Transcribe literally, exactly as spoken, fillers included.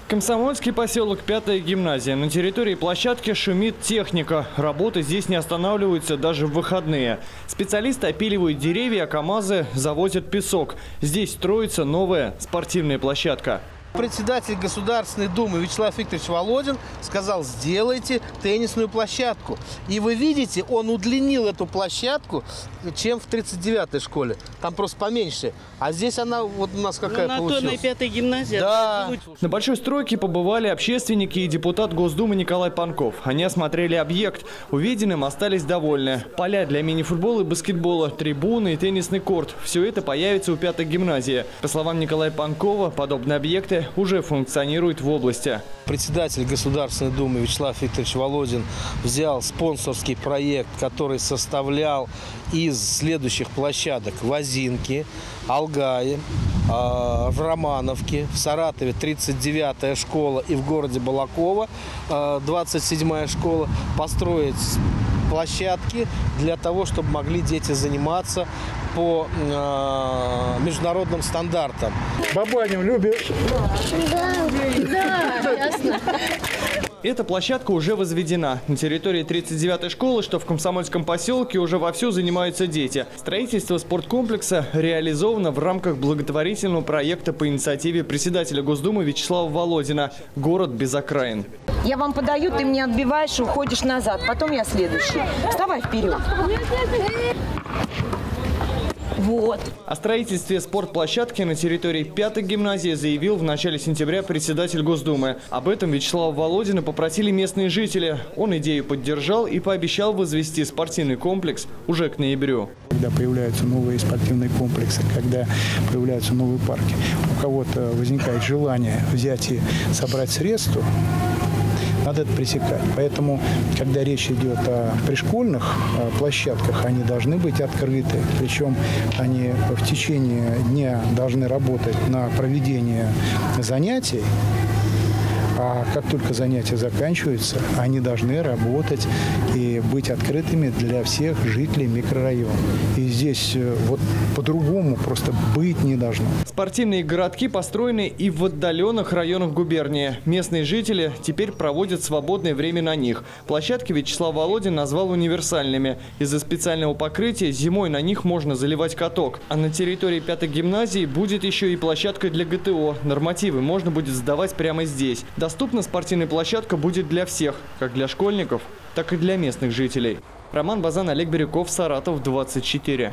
Комсомольский поселок, пятая гимназия. На территории площадки шумит техника. Работы здесь не останавливаются даже в выходные. Специалисты опиливают деревья, а КАМАЗы завозят песок. Здесь строится новая спортивная площадка. Председатель Государственной Думы Вячеслав Викторович Володин сказал: сделайте теннисную площадку. И вы видите, он удлинил эту площадку, чем в тридцать девятой школе. Там просто поменьше. А здесь она вот у нас какая ну, получилась. На то на пятой гимназии. Да. На большой стройке побывали общественники и депутат Госдумы Николай Панков. Они осмотрели объект. Увиденным остались довольны. Поля для мини-футбола и баскетбола, трибуны и теннисный корт. Все это появится у пятой гимназии. По словам Николая Панкова, подобные объекты уже функционируют в области. Председатель Государственной Думы Вячеслав Викторович Володин взял спонсорский проект, который составлял из следующих площадок: в Озинке, Алгае, в Романовке, в Саратове тридцать девятая школа и в городе Балаково двадцать седьмая школа, построить площадки для того, чтобы могли дети заниматься по э, международным стандартам. Бабаню любишь? Да, да, ясно. Эта площадка уже возведена. На территории тридцать девятой школы, что в Комсомольском поселке, уже вовсю занимаются дети. Строительство спорткомплекса реализовано в рамках благотворительного проекта по инициативе председателя Госдумы Вячеслава Володина «Город без окраин». Я вам подаю, ты мне отбиваешь и уходишь назад. Потом я следующий. Вставай вперед. Вот. О строительстве спортплощадки на территории пятой гимназии заявил в начале сентября председатель Госдумы. Об этом Вячеслава Володина попросили местные жители. Он идею поддержал и пообещал возвести спортивный комплекс уже к ноябрю. Когда появляются новые спортивные комплексы, когда появляются новые парки, у кого-то возникает желание взять и собрать средства, надо это пресекать. Поэтому, когда речь идет о пришкольных площадках, они должны быть открыты. Причем они в течение дня должны работать на проведение занятий. А как только занятия заканчиваются, они должны работать и быть открытыми для всех жителей микрорайона. И здесь вот по-другому просто быть не должно. Спортивные городки построены и в отдаленных районах губернии. Местные жители теперь проводят свободное время на них. Площадки Вячеслав Володин назвал универсальными. Из-за специального покрытия зимой на них можно заливать каток. А на территории пятой гимназии будет еще и площадка для гэ тэ о. Нормативы можно будет сдавать прямо здесь. Доступна спортивная площадка будет для всех, как для школьников, так и для местных жителей. Роман Базан, Олег Бирюков, Саратов, двадцать четыре.